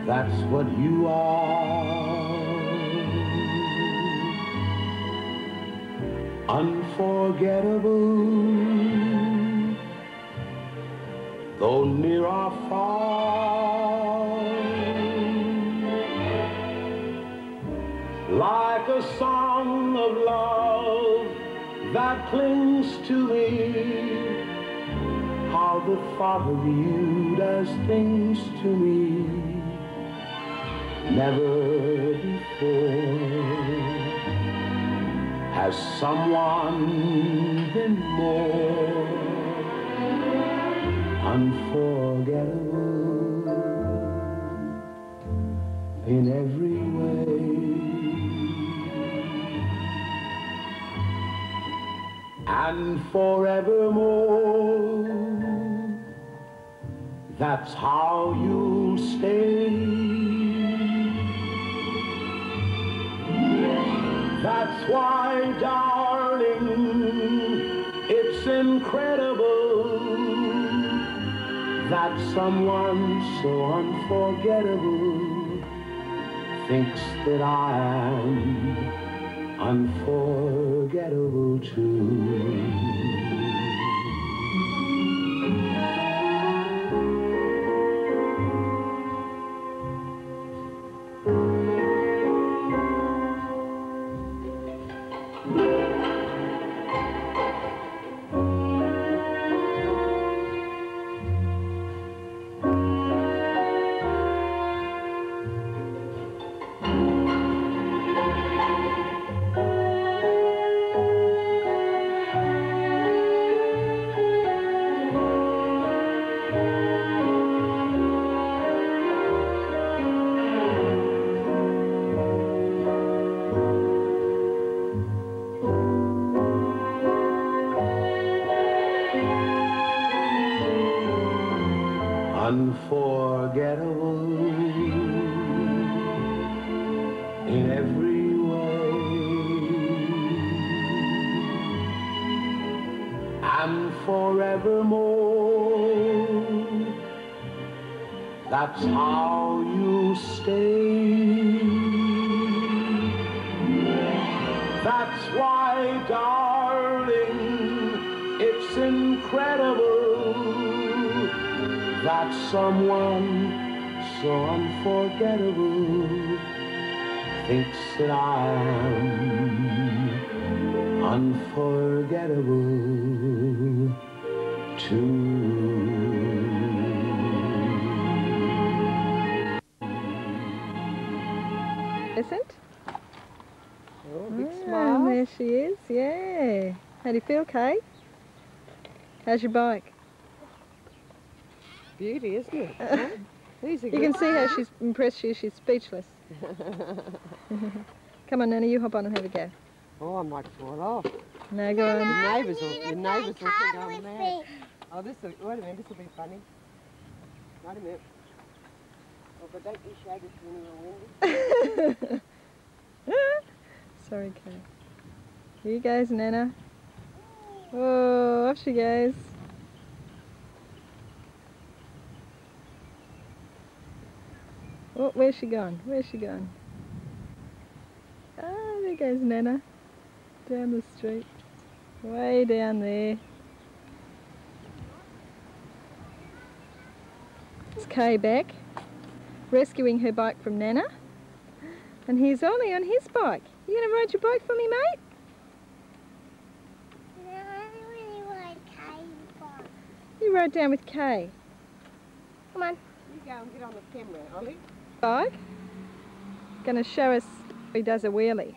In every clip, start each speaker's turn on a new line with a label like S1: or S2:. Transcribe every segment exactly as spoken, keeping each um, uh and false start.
S1: that's what you are. Unforgettable, though near or far, like a song of love that clings to me. How the thought of you does things to me never before has someone been more unforgettable in every way. And forevermore, that's how you'll stay. That's why, darling, it's incredible that someone so unforgettable thinks that I am unforgettable too. Unforgettable in every way, and forevermore, that's how you stay. That's why, darling, it's incredible that someone so unforgettable thinks that I am unforgettable too.
S2: Isn't?
S3: Oh, big
S2: Ah,
S3: smile.
S2: there she is, yeah. How do you feel, Kay? How's your bike?
S3: Beauty, isn't it? Huh? These are
S2: You
S3: good.
S2: can see how she's impressed you. She's speechless. Come on, Nana, you hop on and have a go.
S3: Oh, I might fall off.
S2: No, go on.
S3: Your neighbours will, your neighbours will think I'm mad. Oh, this will, wait a minute, this will be funny. Wait a minute. Oh, but don't you shake it when you're windy.
S2: Sorry, Kay. Here goes Nana. Oh, off she goes. Oh, where's she gone? Where's she gone? Ah, there goes Nana. Down the street. Way down there. It's Kay back, rescuing her bike from Nana. And he's Ollie on his bike. You going to ride your bike for me, mate?
S4: No, I really want Kay's bike.
S2: You ride down with Kay.
S4: Come on.
S3: You go and get on the camera, Ollie.
S2: Bike. Going to show us how he does a wheelie.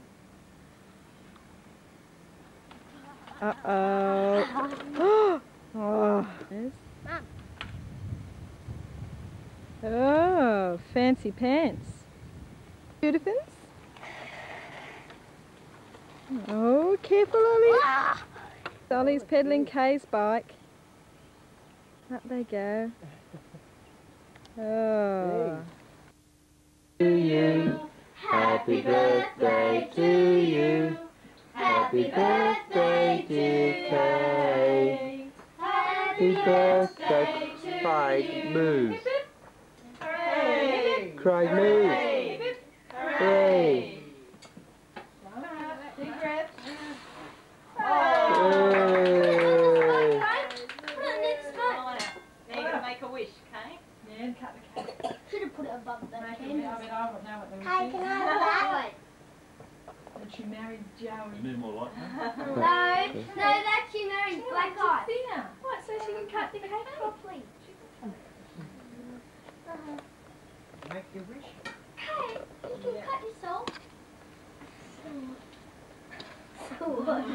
S2: Uh-oh. Oh.
S4: Mum.
S2: Oh, fancy pants. Beautifins? Oh, careful, Ollie. Ollie's pedaling Kay's bike. Up they go. Oh.
S5: To you, happy birthday to you, happy birthday dear Kay, happy birthday, Spike, move.
S3: Hey!
S5: Craig, move. Hooray.
S2: Deep breath.
S5: Hooray.
S6: Now you're going to make a wish, okay?
S2: Yeah, and cut the cake.
S4: Should have put it above the
S2: Make it, I
S4: candles.
S2: mean, I don't know what the
S4: Hey,
S2: wish
S4: can
S2: is.
S4: I have that?
S2: That she married Joey.
S7: You need more light, mate?
S4: No, no, that she married Black Eyes.
S2: Thinner. What, so she can cut the cake properly?
S3: Make your wish.
S4: Hey, you can cut yourself. So what?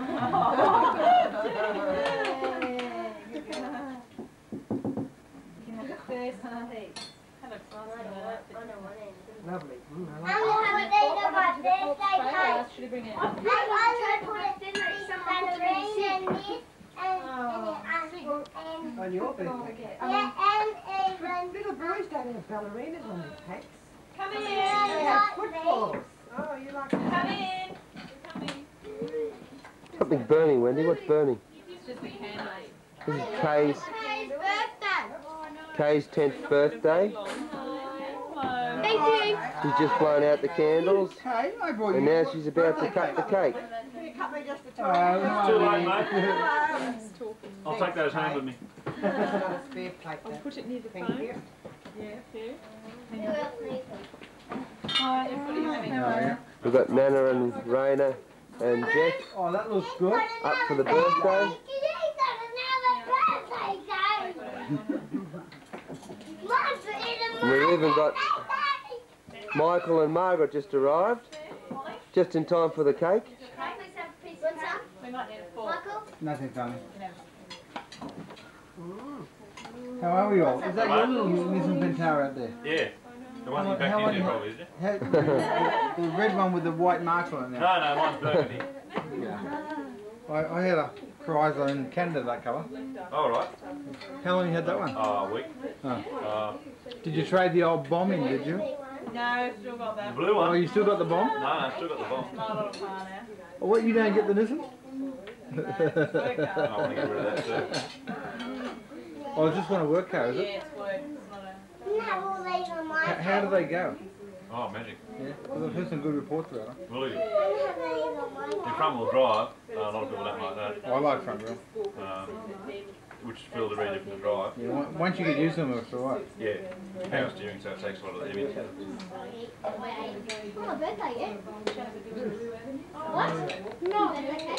S2: You can have the first piece.
S6: Have a slice
S4: I
S6: of
S4: don't
S6: that.
S4: want- I don't want any.
S3: Lovely. Mm, I like
S4: I'm going to have a day of my birthday cake.
S2: Should I bring it?
S4: I'm going to put a thin ballerine and this and, and an apple and,
S3: on your birthday.
S4: yeah, and even
S3: Little boys don't have ballerinas on their cakes.
S6: Come in.
S3: They
S4: yeah,
S3: have footballs. Oh, you like
S6: Come
S3: that?
S6: in. Come in.
S5: Something burning, Wendy. What's burning?
S6: It's just a candle.
S5: This is Kay's,
S4: his birthday.
S5: Kay's tenth birthday.
S6: Hello.
S4: Thank you.
S5: She's just blown out the candles.
S3: Hey, I brought
S5: And
S3: you.
S5: now she's about to cut the cake.
S3: Can you cut me just a
S7: It's
S3: tiny
S7: too late, mate. I'll take those home with me.
S3: Not a spare plate
S2: I'll
S3: there.
S2: put it near the
S3: Thank
S2: phone.
S3: you.
S2: Yeah, fair.
S4: Who else needs them?
S2: Hi, everybody's having a
S5: We've got Nana and Raina and Jeff
S3: Oh, that looks good.
S5: up for the birthday.
S4: He's got another birthday cake. Must eat a
S5: And we've even got
S4: birthday.
S5: Michael and Margaret just arrived. Just in time for the cake.
S4: What's up,
S6: We might need a fork.
S4: Michael?
S3: Nothing funny. How are we all? Is that your little Nissan Pentara out there?
S7: Yeah. The one you
S3: How
S7: backed
S3: are
S7: in there
S3: you?
S7: probably, isn't it?
S3: How, the red one with the white marks on it now.
S7: No, no, mine's burgundy.
S3: Yeah. I, I had a Chrysler in Canada that colour.
S7: All right.
S3: How long you had that one?
S7: Oh, a week.
S3: Oh.
S7: Uh,
S3: Did you trade the old bomb in, did you?
S6: No, still got
S7: the
S6: that.
S7: blue
S3: Oh,
S7: one.
S3: you still got the bomb?
S7: No, no, still got the bomb.
S6: My little car now.
S3: Oh, what, you don't get the Nissan?
S6: No, it's work
S7: I
S6: car.
S7: want to get rid of that too.
S3: Oh, it's just one of work car, is
S6: Yeah,
S3: it?
S6: it's work. It's not a...
S4: You have all these on my
S3: How, how do they go?
S7: Oh, magic.
S3: Yeah, well, I've heard some good reports about them.
S7: Will you?
S4: I have these on my
S7: In front wheel drive, uh, a lot of people don't like that,
S3: Oh, I like front wheel.
S7: um, which feel very different to drive.
S3: Yeah, on- once you get used to them, it's alright.
S7: Yeah, power steering, so it takes a lot of the heaviness.
S4: Oh, my birthday, yeah? What? No.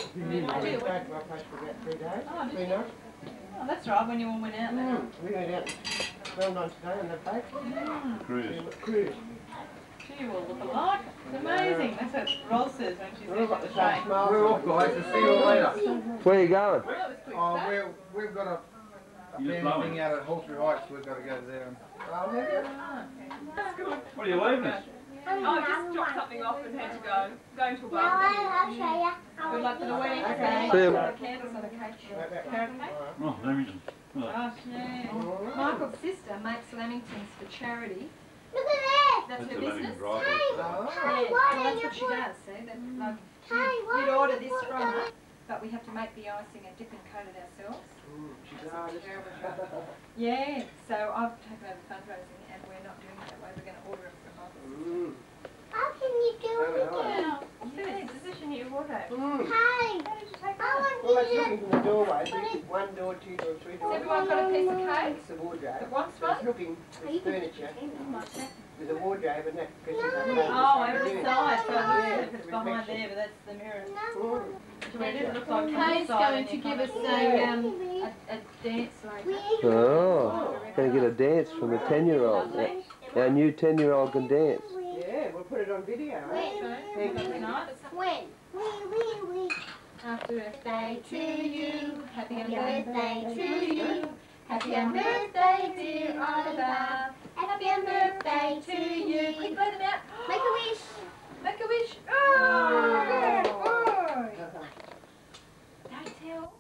S4: Okay.
S6: Oh, that's right, when you all went out there.
S3: We went out well done today on the boat.
S7: Cruise.
S3: Cruise.
S6: Gee, you all look alike. It's amazing. That's what Ros says when she's
S3: We've
S6: in
S3: got
S6: the
S3: the
S6: train.
S3: same smile. We're off, guys. So see you all later.
S5: Where are you going?
S6: Well, that was quick
S3: Oh,
S6: stuff.
S3: we're, we've got a, a
S7: You're
S3: family
S7: blowing.
S3: thing out at Hawkesbury Heights. We've got to go there. And,
S6: Ah, that's good.
S7: What are you leaving us?
S6: Oh, I just dropped something off and had to go. Going to a
S4: Now
S6: barbecue.
S4: I'll show you.
S6: Good luck for the wedding.
S3: Okay.
S5: See you.
S2: candles on a cake.
S6: Carrot cake?
S7: Oh, Lamington.
S6: Gosh, yeah.
S2: Michael's sister makes lamingtons for charity.
S4: Look at this.
S2: That's
S7: That's
S2: her
S7: a Lamington
S2: business.
S7: drive.
S4: Hey,
S2: Yeah,
S4: hey,
S2: well,
S4: why
S2: that's
S4: don't you
S2: what she
S4: put...
S2: does, see? That, like,
S4: Hey, why
S2: we'd
S4: don't
S2: order
S4: you
S2: this
S4: put
S2: from
S4: the-
S2: her, but we have to make the icing and dip and coat it ourselves. Terrible job. Yeah, so I've taken over fundraising and we're not doing it that way. We're going to order it from Michael's sister.
S4: How can you do it again?
S6: Yeah, position here, wardrobe.
S4: Hey,
S6: How did you take
S4: I
S6: that?
S3: Well,
S4: want
S3: that's
S4: you to...
S3: looking from the doorway. It's one door, two door, three
S2: Has
S3: door.
S2: everyone got a piece of cake
S3: It's the wardrobe.
S2: that wants
S3: So it's
S2: one?
S3: looking with furniture. With a wardrobe and that. Because she's
S4: No.
S3: got
S6: Oh,
S3: a
S6: over the
S3: mirror.
S6: side, so
S3: Yeah,
S6: it's it's behind there, but that's the mirror.
S4: No.
S6: So it is, it looks like
S2: Kay's
S6: inside
S2: going
S6: and
S2: to
S6: you
S2: give
S6: kind
S2: us
S6: of-
S2: a, um, a, a dance later.
S5: Oh, gonna get a dance from the ten-year-old. Our new ten-year-old can dance.
S3: Yeah, we'll put it on video. eh?
S6: Thank you. Tonight.
S4: When? We, we, we.
S2: Happy birthday to you. Happy
S4: Happy
S2: birthday
S4: birthday
S2: to you. Happy birthday, dear Oliver. Happy birthday to you. Quick, blow them out.
S4: Make a wish.
S2: Make a wish. Oh, good boy. Don't tell.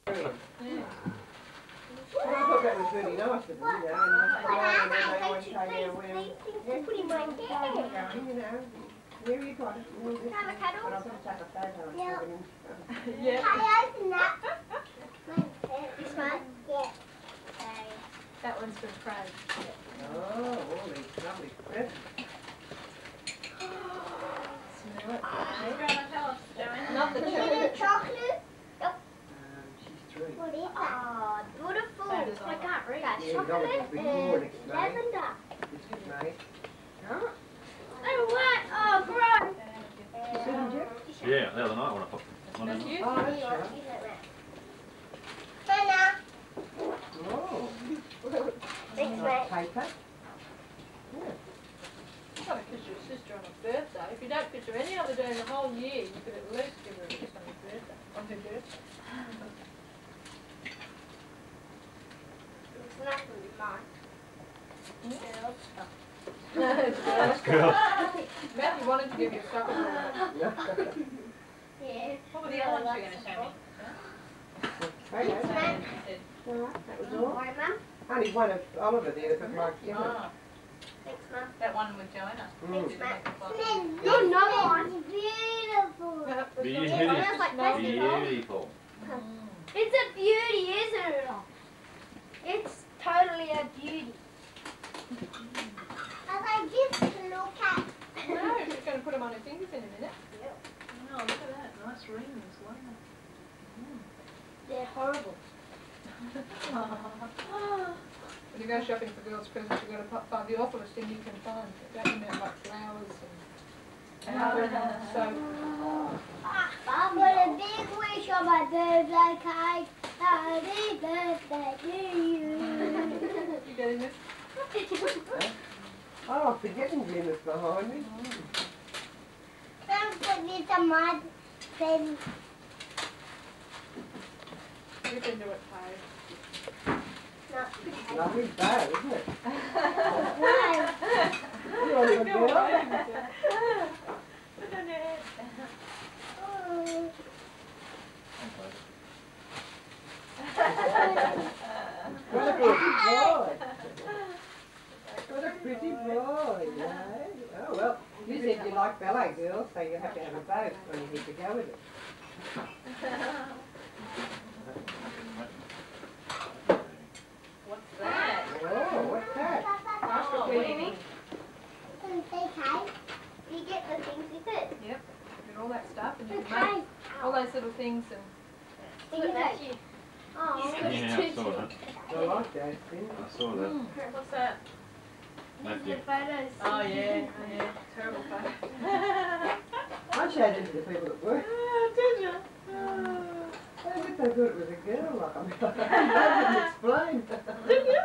S3: Well, I thought that was really nice of them, you know. And that's
S4: But
S3: why
S4: I
S3: they
S4: don't
S3: always
S4: think
S3: say,
S4: you
S3: now, well,
S4: these things to put in my hair.
S3: you know, where you got it? Well, this-
S4: Avocado?
S3: But I'll just take a photo and
S4: Yeah.
S3: put it in.
S6: Yeah.
S4: I open that. This one? Yeah. Okay.
S2: That one's from Craig.
S3: Oh, all these lovely presents. dollars before next May.
S4: Lavender.
S3: This is May.
S4: Oh, what? Oh, gross.
S7: Yeah, the other night when I popped one in.
S6: That's you?
S3: Oh, that's right.
S4: Hannah.
S3: Oh.
S4: Thanks,
S3: Nice
S4: mate.
S3: paper. Yeah.
S6: You've got to kiss your sister on her birthday. If you don't kiss her any other day in the whole year, you could at least give her a kiss on her birthday. On her birthday.
S4: It's not going to be mine. Girls.
S6: No, it's
S7: That's
S6: good.
S7: cool.
S6: Matthew wanted to give you a sucker for it.
S4: Yeah.
S6: What were the other ones you were going to show me?
S3: Okay.
S4: Thanks, mate.
S3: All right, that was all.
S4: Alright, Mum.
S3: Only one of Oliver there that looked like you.
S6: Oh,
S4: Thanks, Mum.
S6: that one with Joanna.
S3: Mm.
S4: Thanks, Mate.
S3: Mm.
S4: You're another one. Beautiful.
S7: Beautiful.
S4: It smells like plastic.
S7: Beautiful.
S4: It's a beauty, isn't it? It's totally a beauty. I like this to look at.
S6: No, she's going to put them on her fingers in a minute.
S4: Yep.
S6: Oh, look at that. Nice ring as well.
S4: They're horrible.
S6: When you go shopping for girls' presents, you've got to find the awfulest thing you can find. Don't you know, like flowers and powder and soap.
S4: I've got a big wish on my birthday cake. Happy birthday to you.
S6: You getting this?
S3: Oh, I'm forgetting Jenna's behind me.
S4: Don't put me some mud. Then
S6: You can do it, Pai.
S4: not
S3: Lovely bow, isn't it?
S4: Why?
S3: You're a good girl.
S6: Put it on your head.
S4: Oh.
S3: What a pretty boy. What a pretty boy, you know. Oh, well, you said you like ballet girls, so you have to have a bow when you need to go with it.
S6: What's that?
S3: Oh, what's that?
S6: Nice for cleaning.
S4: Can say cake? You get the things with it.
S6: Yep. Get all that stuff and you
S4: The
S6: can make
S4: cake.
S6: all those little things and
S4: Look at you. Oh.
S7: Yeah, I saw that.
S3: I like those things.
S7: I saw that.
S6: what's that?
S7: Matthew.
S4: photos.
S6: Oh yeah, oh, yeah. Terrible photo.
S3: I showed them to the people at work.
S6: Oh, did you? Oh.
S3: They said they thought it was a girl, like I mean, I didn't explain.
S6: Did you?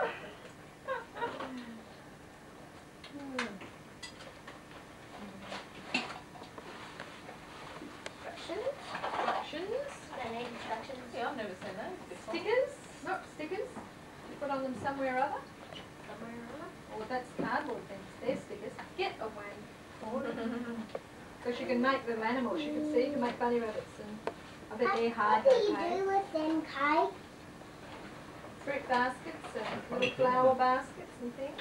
S4: Instructions?
S6: Instructions.
S4: They need instructions.
S6: Yeah, I've never seen those before. Stickers. Look, stickers. You put on them somewhere or other.
S4: Somewhere around.
S6: Or that's cardboard things. They're stickers. Get away. So she can make little animals. She can see. You can make bunny rabbits and I bet they're hard.
S4: What do you
S6: Okay.
S4: do with them, Kate?
S6: Fruit baskets and little flower baskets and things.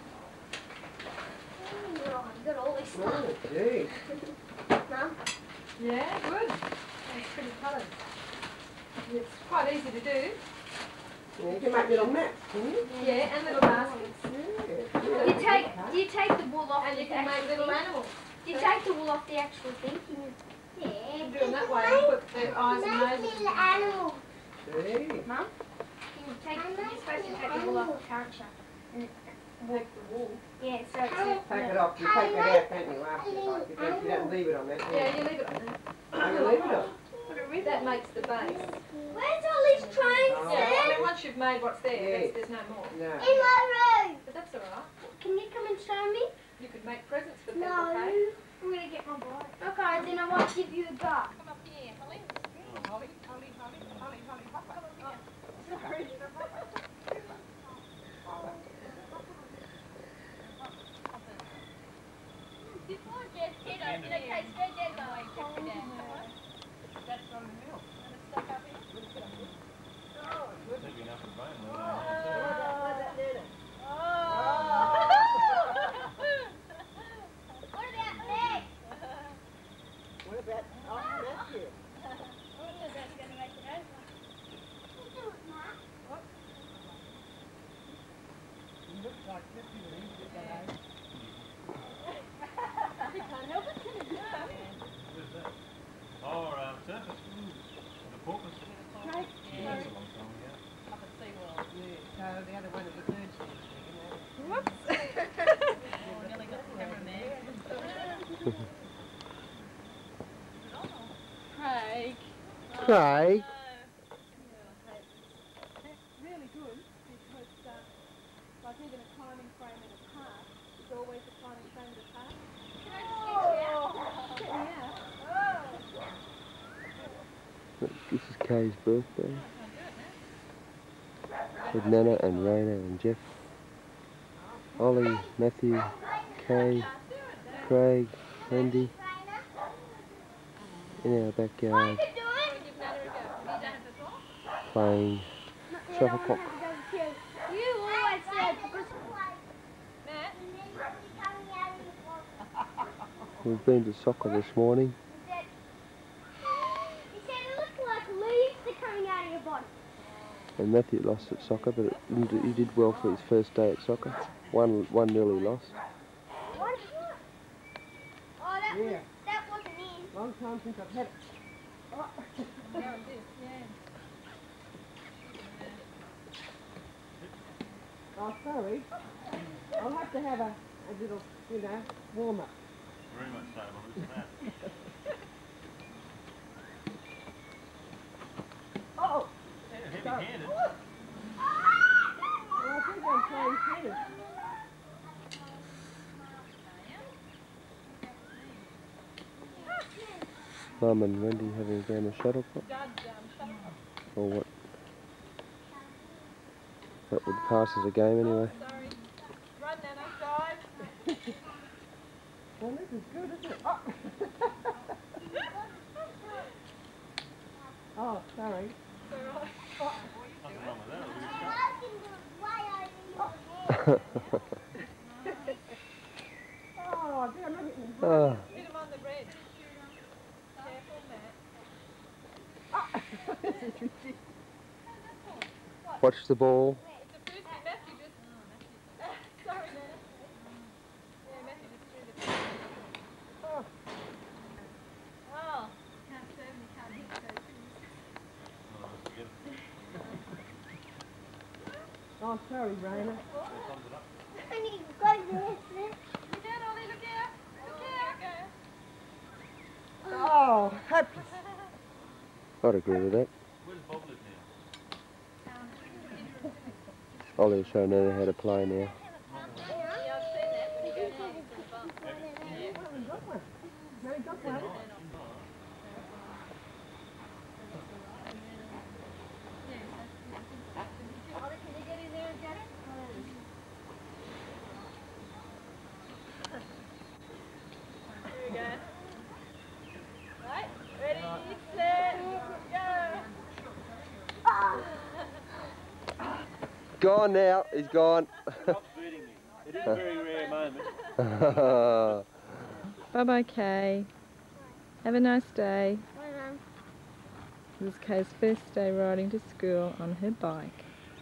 S4: Oh, I've got all this stuff.
S3: Oh, gee.
S4: Mum?
S6: Yeah, good. It's pretty colours. It's quite easy to do.
S3: Yeah, you can make little maps, can you?
S6: Yeah, and little baskets.
S3: Yeah.
S4: You take, do you take the wool off
S6: And
S4: the
S6: you can make
S4: actual
S6: little
S4: thing?
S6: animals.
S4: Do you take the wool off the actual thing? Can you?
S6: You
S4: Yeah.
S6: can do them that way and put their eyes and
S4: Make
S6: noses.
S4: little animals.
S3: Gee.
S4: Mum? Can you take, you're supposed to take the wool off the character.
S6: Take the wool.
S4: Yeah, so it's
S3: Take it off, you take it out, don't you, after, like, you don't, you don't leave it on that. do you?
S6: Yeah, you leave it on there.
S3: Oh, you leave it on?
S6: That makes the base.
S4: Where's all these trains,
S3: Oh.
S6: Yeah, I
S4: Sam?
S6: mean, once you've made what's there,
S3: Yeah.
S6: there's, there's no more.
S3: No.
S4: In my room.
S6: But that's all right.
S4: Can you come and show me?
S6: You could make presents for people,
S4: No.
S6: okay?
S4: I'm going to get my bike. Okay, then I won't give you a go.
S6: Come up here, Holly. Holly, Holly, Holly, Holly, Holly, hop up. Oh, sorry.
S4: Before Jeff hit us, in a case where Jeff going, Jeff hit us.
S6: That's from the mill. And it's stuck up here. Oh, good.
S7: Maybe enough of bone.
S6: Oh.
S4: What about me?
S3: What about, oh, that's it.
S4: That's going to make it over. You do it, Ma.
S3: You look like this, you know, you get that out.
S4: We can't help it, can we?
S7: Where's that? Oh, um, surface. The porpoise.
S4: No.
S7: Yeah, that's a long time ago.
S6: Up at SeaWorld.
S3: Yeah, so the other one of the birds
S5: Craig.
S6: Really good because, uh, like even a climbing frame in a park is always a climbing frame in a park. Can I just get you out?
S5: This is Kay's birthday. With Nana and Raina and Jeff. Ollie, Matthew, Kay, Craig, Wendy. In our backyard. Playing shuttlecock.
S4: You always said
S5: We've been to soccer this morning.
S4: He said it looked like leaves are coming out of your body.
S5: And Matthew lost at soccer, but it, he did well for his first day at soccer. One, one nil he lost.
S4: What? Oh, that,
S3: Yeah.
S4: was, that wasn't in.
S3: Long time since I've had it. Oh.
S6: Now it is, yeah.
S3: Oh, sorry. I'll have to have a, a little, you know, warm up.
S7: Very much so, well, look at that.
S3: Oh!
S7: Heavy-handed.
S3: Well, I think I'm playing tennis.
S5: Mum and Wendy having a game of shuttlecock. Or what? That would pass as a game anyway.
S6: Sorry. Run, Nana, dive.
S3: Well, this is good, isn't it? Oh! Oh, sorry.
S7: Nothing wrong with that.
S3: Oh, dear, I'm not getting
S5: Ah,
S6: Hit him on the red. Careful, Matt.
S3: This is ridiculous.
S5: watch the ball.
S6: It's a frisbee. Matthew just... Sorry, Nana. Yeah, Matthew just threw the frisbee.
S3: Oh.
S6: Oh. Can't serve and you can't hit those things.
S3: Oh, sorry, Raina.
S4: I need to go this.
S6: Look out, Ollie, look out. Look out.
S3: Oh, hopeless.
S5: I'd agree with that.
S7: Where's Bob live now?
S5: Ollie will show Nana how to play now.
S6: Yeah, I've seen that when you go down into the bump.
S3: Well, we got one. No, we got one.
S6: Ollie, can you get in there and get it? There we go. Right, ready, set, go.
S5: Gone now. He's gone.
S7: Stop beating me. It is a very rare moment.
S2: Bye-bye, Kay. Have a nice day. This is Kay's first day riding to school on her bike.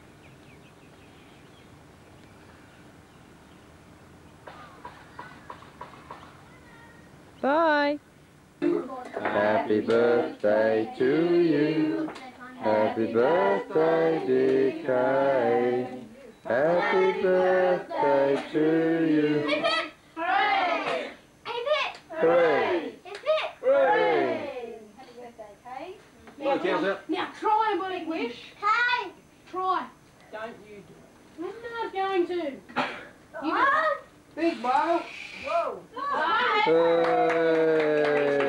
S2: Bye.
S5: Happy birthday to you. Happy birthday, dear Kay. Happy birthday to you.
S4: Hip hip! Hooray! Hip hip!
S5: Hooray!
S4: Hip hip!
S5: Hooray!
S6: Happy birthday, Kay.
S7: Now,
S8: Now try and make wish.
S4: Hey!
S8: Try.
S3: Don't you do
S8: I'm not going to.
S4: What?
S3: it. Big bow. Whoa.
S8: Bye.
S5: Hooray!